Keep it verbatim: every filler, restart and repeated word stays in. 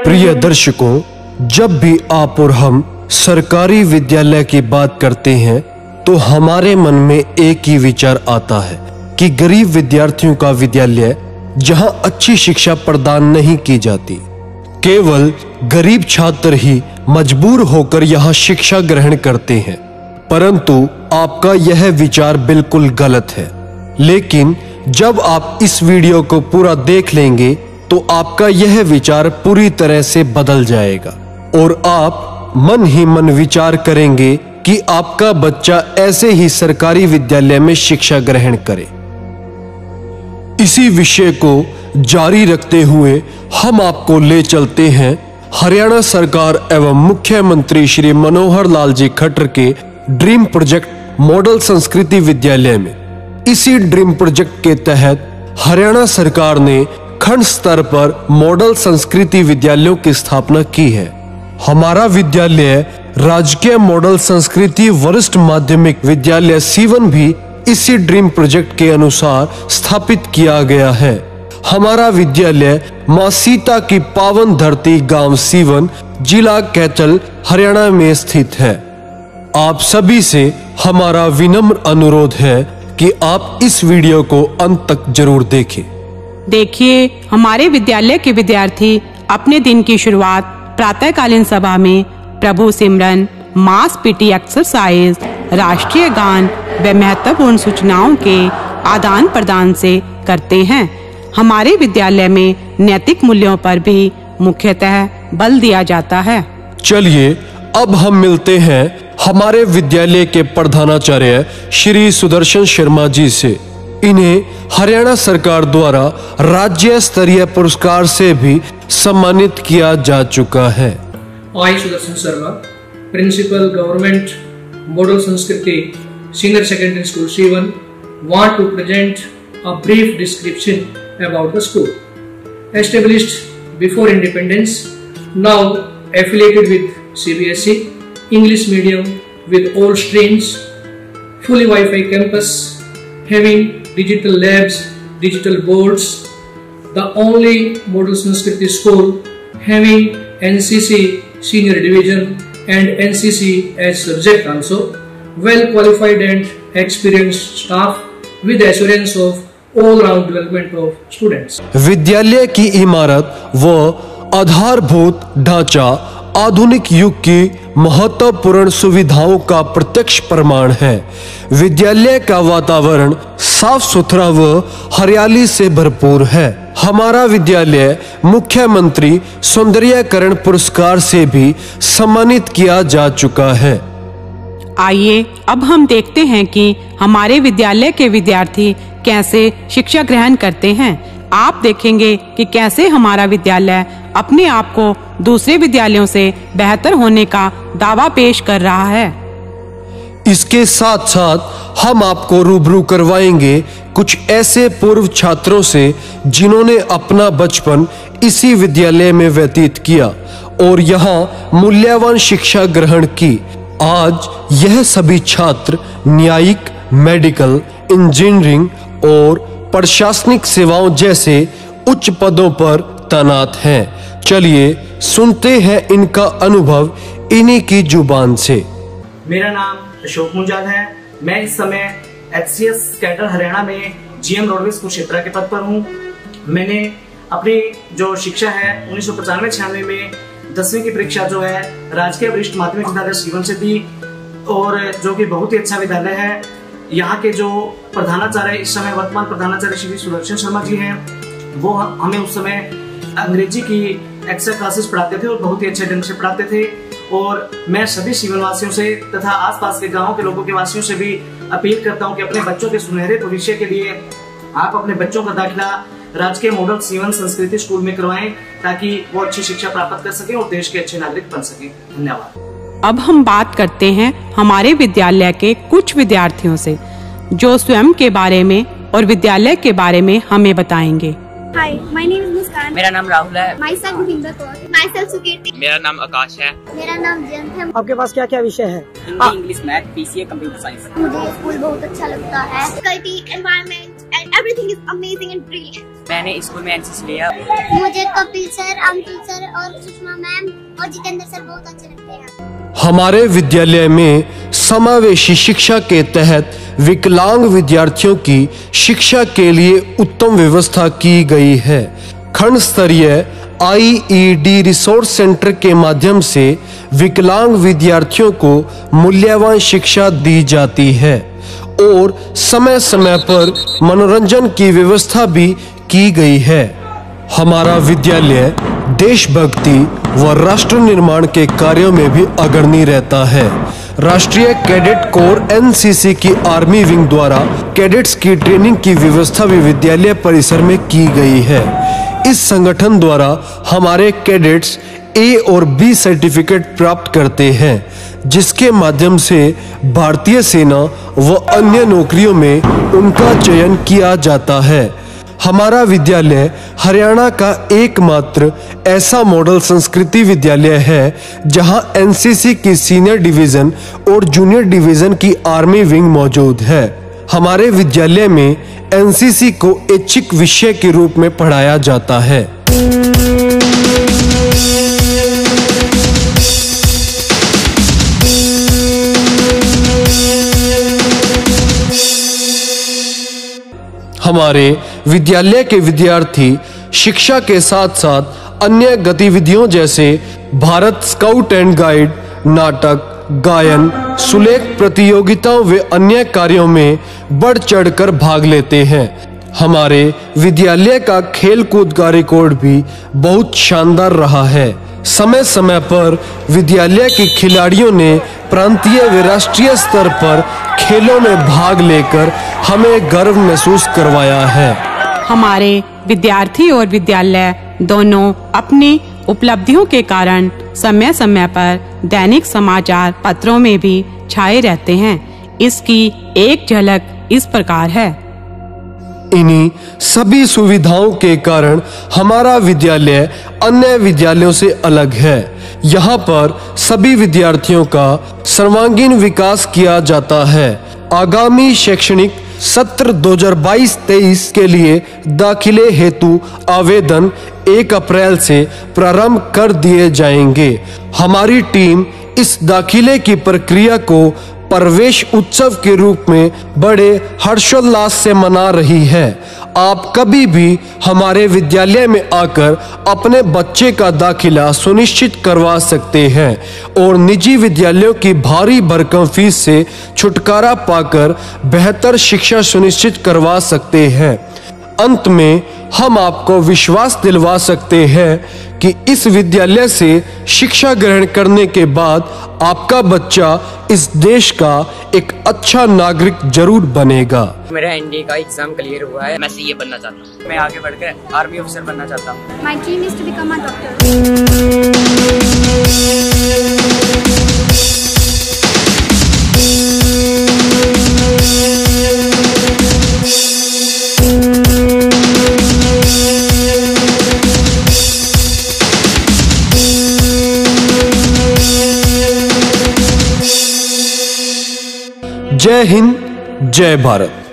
प्रिय दर्शकों, जब भी आप और हम सरकारी विद्यालय की बात करते हैं तो हमारे मन में एक ही विचार आता है कि गरीब विद्यार्थियों का विद्यालय जहां अच्छी शिक्षा प्रदान नहीं की जाती। केवल गरीब छात्र ही मजबूर होकर यहां शिक्षा ग्रहण करते हैं, परंतु आपका यह विचार बिल्कुल गलत है। लेकिन जब आप इस वीडियो को पूरा देख लेंगे तो आपका यह विचार पूरी तरह से बदल जाएगा और आप मन ही मन विचार करेंगे कि आपका बच्चा ऐसे ही सरकारी विद्यालय में शिक्षा ग्रहण करे। इसी विषय को जारी रखते हुए हम आपको ले चलते हैं हरियाणा सरकार एवं मुख्यमंत्री श्री मनोहर लाल जी खट्टर के ड्रीम प्रोजेक्ट मॉडल संस्कृति विद्यालय में। इसी ड्रीम प्रोजेक्ट के तहत हरियाणा सरकार ने खंड स्तर पर मॉडल संस्कृति विद्यालयों की स्थापना की है। हमारा विद्यालय राजकीय मॉडल संस्कृति वरिष्ठ माध्यमिक विद्यालय सीवन भी इसी ड्रीम प्रोजेक्ट के अनुसार स्थापित किया गया है। हमारा विद्यालय मां सीता की पावन धरती गांव सीवन, जिला कैथल, हरियाणा में स्थित है। आप सभी से हमारा विनम्र अनुरोध है कि आप इस वीडियो को अंत तक जरूर देखें। देखिए, हमारे विद्यालय के विद्यार्थी अपने दिन की शुरुआत प्रातःकालीन सभा में प्रभु सिमरन, मास पीटी एक्सरसाइज, राष्ट्रीय गान व महत्वपूर्ण सूचनाओं के आदान प्रदान से करते हैं। हमारे विद्यालय में नैतिक मूल्यों पर भी मुख्यतः बल दिया जाता है। चलिए अब हम मिलते हैं हमारे विद्यालय के प्रधानाचार्य श्री सुदर्शन शर्मा जी से। इन्हें हरियाणा सरकार द्वारा राज्य स्तरीय पुरस्कार से भी सम्मानित किया जा चुका है। I Sudarshan Sharma, Principal Government Model Sanskriti Senior Secondary School Sevan, want to present a brief description about the school. Established before independence, now affiliated with C B S E, English medium with all streams, fully Wi-Fi campus, having digital labs, digital boards, the only model Sanskriti school having N C C senior division and N C C as subject also, well qualified and experienced staff with assurance of all round development of students. विद्यालय की इमारत व आधारभूत ढांचा आधुनिक युग की महत्वपूर्ण सुविधाओं का प्रत्यक्ष प्रमाण है। विद्यालय का वातावरण साफ सुथरा व हरियाली से भरपूर है। हमारा विद्यालय मुख्यमंत्री सौंदर्यीकरण पुरस्कार से भी सम्मानित किया जा चुका है। आइए अब हम देखते हैं कि हमारे विद्यालय के विद्यार्थी कैसे शिक्षा ग्रहण करते हैं। आप देखेंगे कि कैसे हमारा विद्यालय अपने आप को दूसरे विद्यालयों से बेहतर होने का दावा पेश कर रहा है। इसके साथ साथ हम आपको रूबरू करवाएंगे कुछ ऐसे पूर्व छात्रों से जिन्होंने अपना बचपन इसी विद्यालय में व्यतीत किया और यहाँ मूल्यवान शिक्षा ग्रहण की। आज यह सभी छात्र न्यायिक, मेडिकल, इंजीनियरिंग और प्रशासनिक सेवाओं जैसे उच्च पदों पर तैनात हैं। चलिए सुनते हैं इनका अनुभव इन्हीं की जुबान से। मेरा नाम अशोक मुंजाल है। मैं इस समय H C S cadre Haryana में जी एम रोडवेज कुरुक्षेत्र के पद पर हूँ। मैंने अपनी जो शिक्षा है उन्नीस सौ पचानवे छियानवे में दसवीं की परीक्षा जो है राजकीय वरिष्ठ माध्यमिक विद्यालय सीवन से दी और जो कि बहुत ही अच्छा विद्यालय है। यहाँ के जो प्रधानाचार्य इस समय वर्तमान प्रधानाचार्य श्री सुदर्शन शर्मा जी हैं, वो हमें उस समय अंग्रेजी की एक्स्ट्रा क्लासेस पढ़ाते थे और बहुत ही अच्छे ढंग से पढ़ाते थे। और मैं सभी सीवन वासियों से तथा आसपास के गांवों के लोगों के वासियों से भी अपील करता हूं कि अपने बच्चों के सुनहरे भविष्य के लिए आप अपने बच्चों का दाखिला राजकीय मॉडल सीवन संस्कृति स्कूल में करवाएं ताकि वो अच्छी शिक्षा प्राप्त कर सकें और देश के अच्छे नागरिक बन सकें। धन्यवाद। अब हम बात करते हैं हमारे विद्यालय के कुछ विद्यार्थियों से जो स्वयं के बारे में और विद्यालय के बारे में हमें बताएंगे। Hi, my name is Muskan. मेरा नाम राहुल है। Myself Bhupinder Kaur. Myself Sukirti. मेरा नाम आकाश है। मेरा नाम जयंत है। आपके पास क्या क्या विषय है? Hindi, English, math, P C A, computer science. मुझे स्कूल बहुत अच्छा लगता है। Faculty, environment, and everything is amazing and brilliant. मैंने स्कूल में एनसीसी लिया। मुझे कपिल सर, अंकुल सर और सुषमा मैम और जितेंद्र सर बहुत अच्छे लगते हैं। हमारे विद्यालय में समावेशी शिक्षा के तहत विकलांग विद्यार्थियों की शिक्षा के लिए उत्तम व्यवस्था की गई है। खंड स्तरीय I E D resource centre के माध्यम से विकलांग विद्यार्थियों को मूल्यवान शिक्षा दी जाती है और समय समय पर मनोरंजन की व्यवस्था भी की गई है। हमारा विद्यालय देशभक्ति व राष्ट्र निर्माण के कार्यों में भी अग्रणी रहता है। राष्ट्रीय cadet corps N C C की आर्मी विंग द्वारा कैडेट्स की ट्रेनिंग की व्यवस्था भी विद्यालय परिसर में की गई है। इस संगठन द्वारा हमारे कैडेट्स ए और बी सर्टिफिकेट प्राप्त करते हैं, जिसके माध्यम से भारतीय सेना व अन्य नौकरियों में उनका चयन किया जाता है। हमारा विद्यालय हरियाणा का एकमात्र ऐसा मॉडल संस्कृति विद्यालय है जहां एन सी सी की सीनियर डिवीजन और जूनियर डिवीजन की आर्मी विंग मौजूद है। हमारे विद्यालय में एन सी सी को ऐच्छिक विषय के रूप में पढ़ाया जाता है। हमारे विद्यालय के विद्यार्थी शिक्षा के साथ साथ अन्य गतिविधियों जैसे भारत स्काउट एंड गाइड, नाटक, गायन, सुलेख प्रतियोगिताओं व अन्य कार्यों में बढ़ चढ़कर भाग लेते हैं। हमारे विद्यालय का खेल कूद का रिकॉर्ड भी बहुत शानदार रहा है। समय समय पर विद्यालय के खिलाड़ियों ने प्रांतीय व राष्ट्रीय स्तर पर खेलों में भाग लेकर हमें गर्व महसूस करवाया है। हमारे विद्यार्थी और विद्यालय दोनों अपनी उपलब्धियों के कारण समय समय पर दैनिक समाचार पत्रों में भी छाए रहते हैं। इसकी एक झलक इस प्रकार है। इन्हीं सभी सुविधाओं के कारण हमारा विद्यालय अन्य विद्यालयों से अलग है। यहाँ पर सभी विद्यार्थियों का सर्वांगीण विकास किया जाता है। आगामी शैक्षणिक सत्र दो हज़ार बाईस तेईस के लिए दाखिले हेतु आवेदन एक अप्रैल से प्रारंभ कर दिए जाएंगे। हमारी टीम इस दाखिले की प्रक्रिया को प्रवेश उत्सव के रूप में बड़े हर्षोल्लास से मना रही है। आप कभी भी हमारे विद्यालय में आकर अपने बच्चे का दाखिला सुनिश्चित करवा सकते हैं और निजी विद्यालयों की भारी भरकम फीस से छुटकारा पाकर बेहतर शिक्षा सुनिश्चित करवा सकते हैं। अंत में हम आपको विश्वास दिलवा सकते हैं कि इस विद्यालय से शिक्षा ग्रहण करने के बाद आपका बच्चा इस देश का एक अच्छा नागरिक जरूर बनेगा। मेरा एनडीए का एग्जाम क्लियर हुआ है। मैं सीए बनना चाहता हूँ। मैं आगे बढ़कर आर्मी ऑफिसर बनना चाहता हूँ। My dream is to become a doctor. जय हिंद, जय भारत।